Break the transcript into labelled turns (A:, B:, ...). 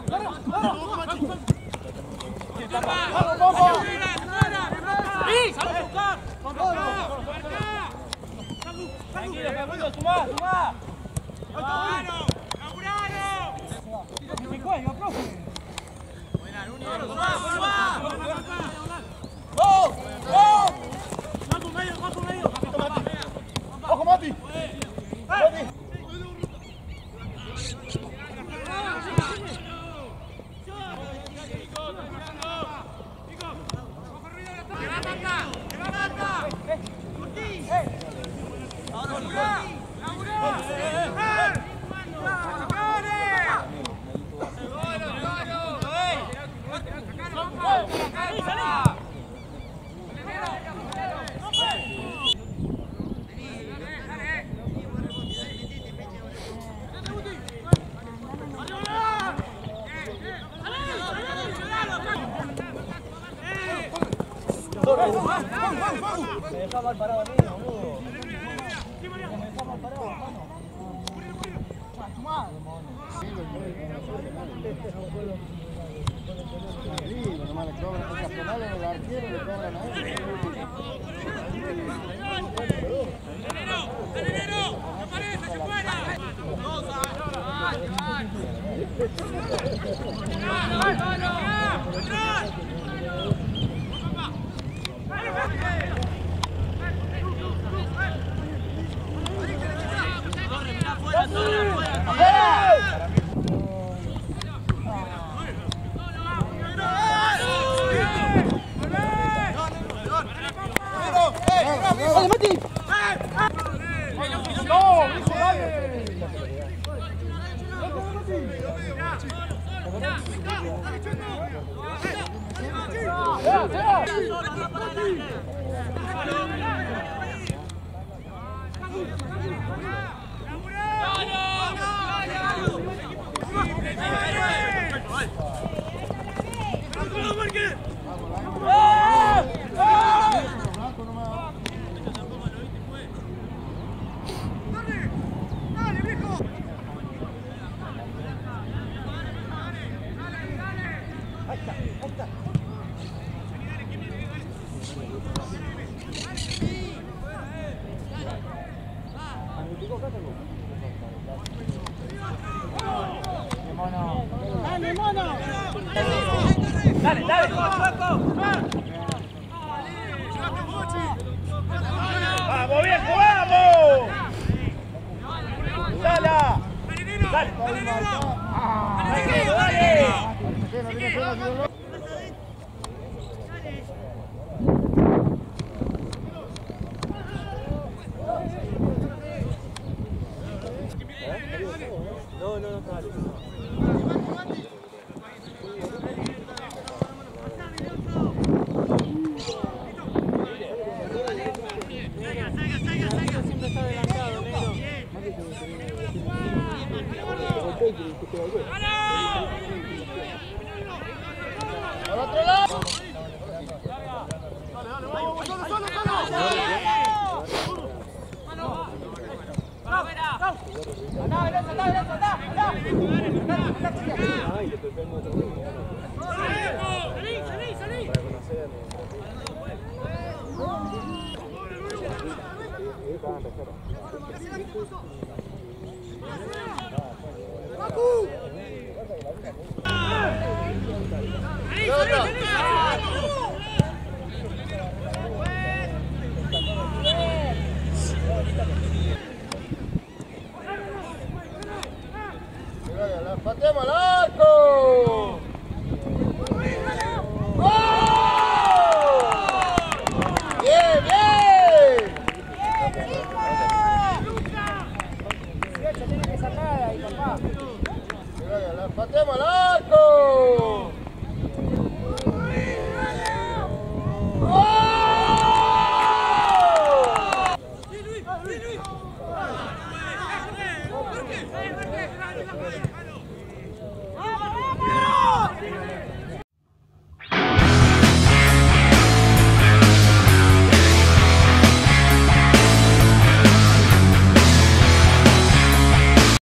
A: Tranquilo, Facundo, sumá, sumá.
B: ¡Me cuelga, profe!
C: ¡Go! ¡Go! ¡Ojo, Mati! ¡Mati!
A: Me dejaba mal parado a mí, boludo. Me dejaba mal parado, hermano.
C: Nomás le cobran los nacionales, el arquero le cobran a él.
B: ¡Dale, Mati!
C: ¡No, hijo, dale!
B: ¡Dale, mono!
A: ¡Dale, dale! ¡Vamos, viejo, vamos! ¡Dale! ¡Dale! ¡Dale! No, dale.
B: Siempre está adelantado, negro.
C: ¡Al otro lado!
D: Salí.